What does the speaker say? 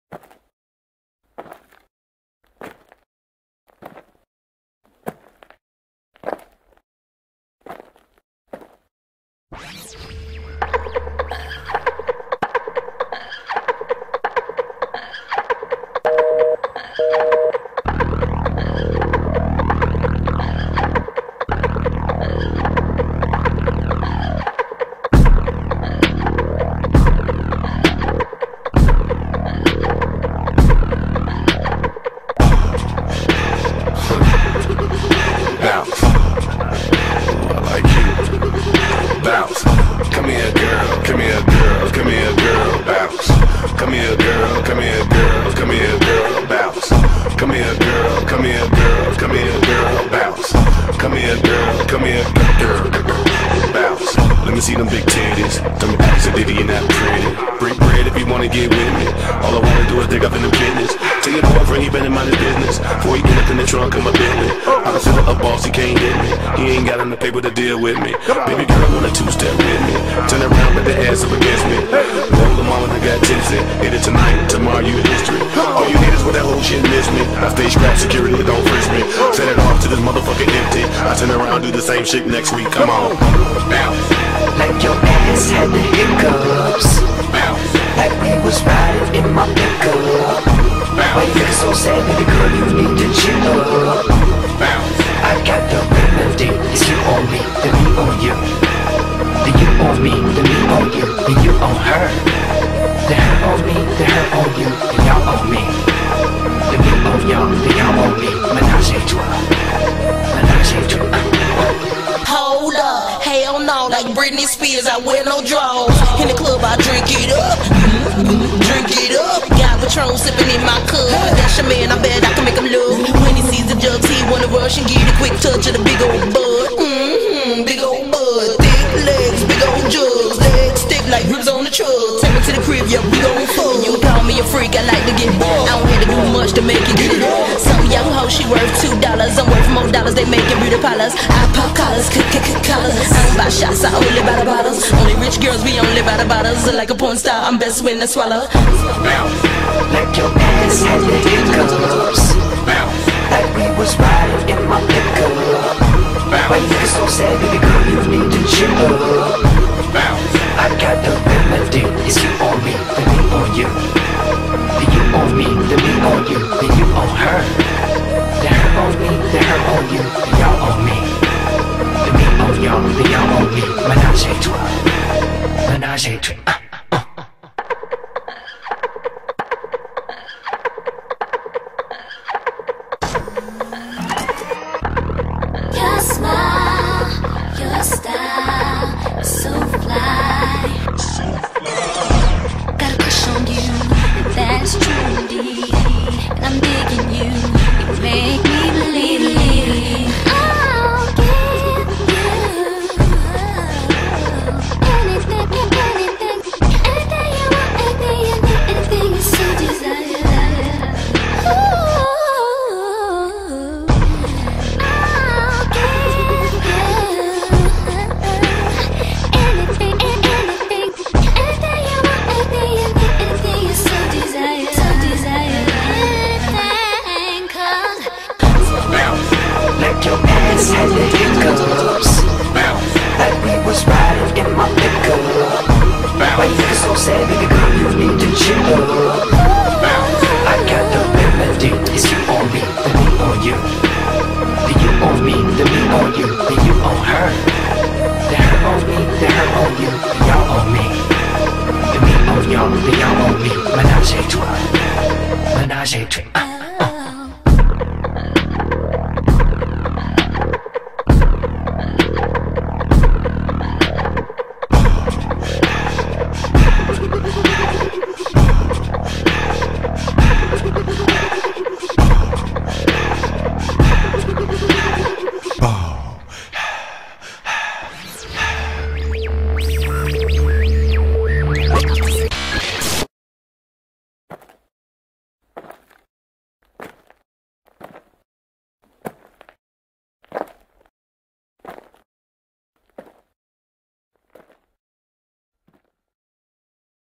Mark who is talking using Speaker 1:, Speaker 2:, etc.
Speaker 1: Shit next week, come on. Bounce.
Speaker 2: Like your ass had the hiccups.
Speaker 1: Bounce.
Speaker 2: Like we was riding in my pickup. Why you look so sad, baby girl, you need to chill up.
Speaker 1: Bounce.
Speaker 2: I got the remedy. It's you on me, then me on you. Then you on me, then me on you. Then you on her. Then her on me, then her on you. Then y'all on me. Then me on y'all, then y'all on me. Menage a trois. Menage a trois.
Speaker 3: Hold up, hell no, like Britney Spears, I wear no drawers. In the club, I drink it up, drink it up. Got Patron sipping in my cup. That's your man, I bet I can make him look. When he sees the jugs, he wanna rush and get a quick touch of the big old bud. Big old bud, thick legs, big old jugs. Legs stick like ribs on the truck. Take me to the crib, yeah, we gon' fuck. You call me a freak, I like to get bored. I don't have to do much to make you get it up. Some young hoe, she worth $2. I'm worth more dollars, they making beauty parlors. I pop collars, collars. I don't buy shots, I only buy the bottles. Only rich girls, we only buy the bottles. Like a porn star, I'm best when I swallow.
Speaker 1: Bounce.
Speaker 2: Like your ass had the hiccups.
Speaker 1: Bounce.
Speaker 2: Like we was riding in my pickup. Why you looking so sad, baby girl, you need to chill up.
Speaker 1: Bounce.
Speaker 2: I got the remedy. It's you on me, then me on you. Then you on me, then me on you. Then you on her. Then her on me, then her on you. Then y'all on me. Then me on y'all, then y'all on me. Menage a trois. Menage a trois.
Speaker 4: Your smile, your style, so fly. Got a crush on you, that's true indeed. And I'm digging you, you make me believe. I'll give you anything, anything, anything you want, anything you need, anything you so desire. Ooh.
Speaker 2: Your ass had the hiccups. Like we was riding in my pickup. Why you looking so sad, baby girl, you need to chill up. I got the remedy. It's you on me, then me on you. Then you on me, then me on you. Then you on her. Then her on me, then her on you. Then y'all on me. Then me on y'all, then y'all on me. Menage a trois. Menage a trois.